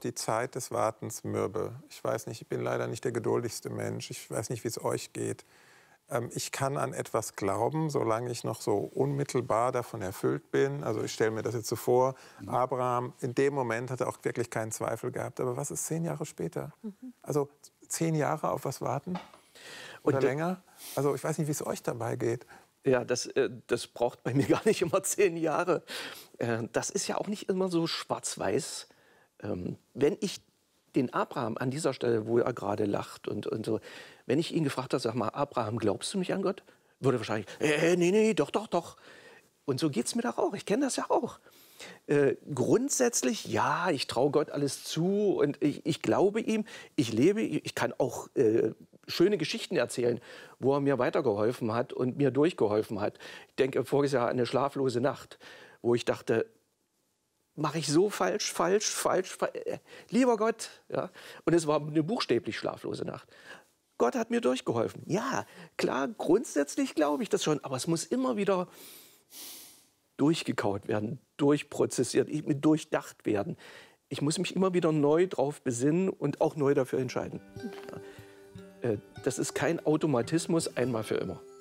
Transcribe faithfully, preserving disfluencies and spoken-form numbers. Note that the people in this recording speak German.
die Zeit des Wartens mürbe. Ich weiß nicht, ich bin leider nicht der geduldigste Mensch. Ich weiß nicht, wie es euch geht. Ähm, ich kann an etwas glauben, solange ich noch so unmittelbar davon erfüllt bin. Also ich stelle mir das jetzt so vor, mhm. Abraham in dem Moment hat er auch wirklich keinen Zweifel gehabt. Aber was ist zehn Jahre später? Mhm. Also zehn Jahre auf was warten? Oder Und, länger? Also ich weiß nicht, wie es euch dabei geht. Ja, das, äh, das braucht bei mir gar nicht immer zehn Jahre. Äh, das ist ja auch nicht immer so schwarz-weiß. Ähm, wenn ich den Abraham an dieser Stelle, wo er gerade lacht und, und so, wenn ich ihn gefragt habe, sag mal, Abraham, glaubst du mich an Gott? Würde er wahrscheinlich, äh, nee, nee, doch, doch, doch. Und so geht es mir doch auch. Ich kenne das ja auch. Äh, grundsätzlich, ja, ich traue Gott alles zu und ich, ich glaube ihm, ich lebe, ich kann auch äh, schöne Geschichten erzählen, wo er mir weitergeholfen hat und mir durchgeholfen hat. Ich denke, voriges Jahr eine schlaflose Nacht, wo ich dachte, mache ich so falsch, falsch, falsch, falsch, lieber Gott. Ja? Und es war eine buchstäblich schlaflose Nacht. Gott hat mir durchgeholfen. Ja, klar, grundsätzlich glaube ich das schon, aber es muss immer wieder durchgekaut werden, durchprozessiert, durchdacht werden. Ich muss mich immer wieder neu drauf besinnen und auch neu dafür entscheiden. Das ist kein Automatismus einmal für immer.